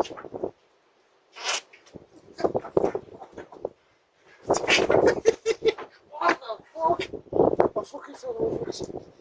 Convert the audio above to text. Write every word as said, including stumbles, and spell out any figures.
What the fuck? I fucking fell over it.